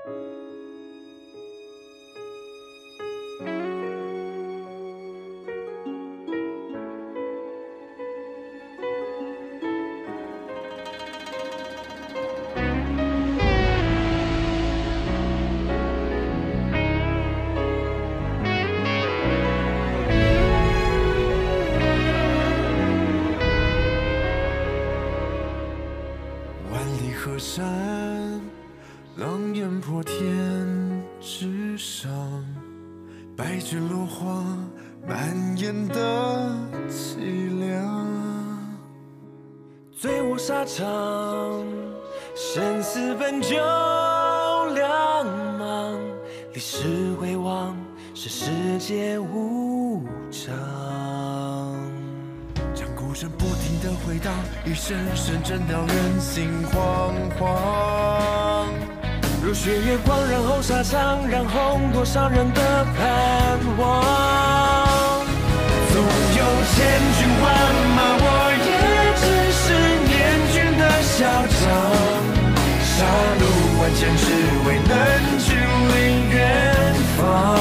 河山，浪烟破天之上，白菊落花蔓延的凄凉。 醉卧沙场，生死本就两茫，历史回望，是世界无常。 鼓声不停地回荡，一声声震到人心惶惶。 如血月光染红沙场，染红多少人的盼望。纵有千军万马，我也只是年君的嚣张。杀戮万千，只为能君临远方。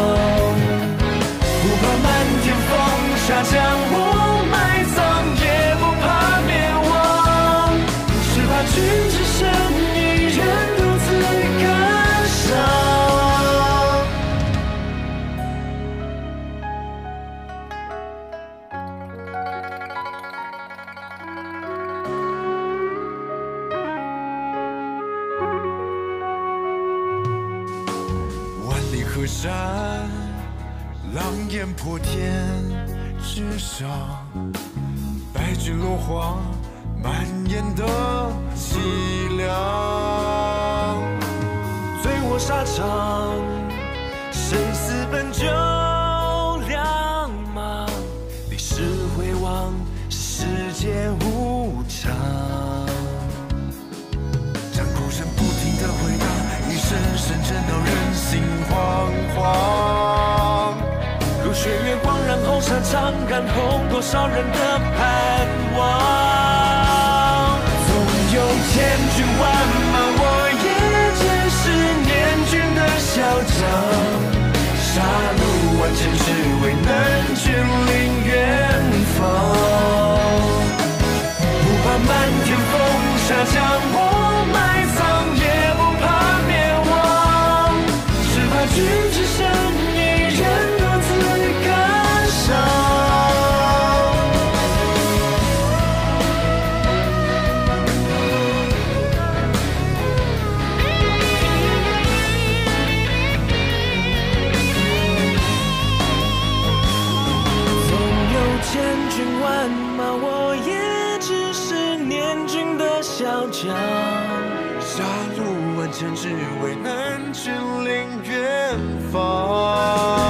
不怕漫天风沙将我埋葬，也不怕灭亡，只怕君只剩一人独自感伤。 万里河山，浪烟破天之上，白菊落花蔓延的凄凉。 醉卧沙场，生死本就两茫，历史回望，是世界无常。 战鼓声不停地回荡，一声声震到人心惶惶。 如血月光染红沙场，染红多少人的盼望。纵有千军万马，我也只是年君的嚣张。杀戮万千，只为能君临远方。不怕漫天风沙将我埋葬，也不怕灭亡，只怕君只剩一人独自感伤。千军万马，我也只是年君的嚣张。 杀戮万千，只为能君临远方。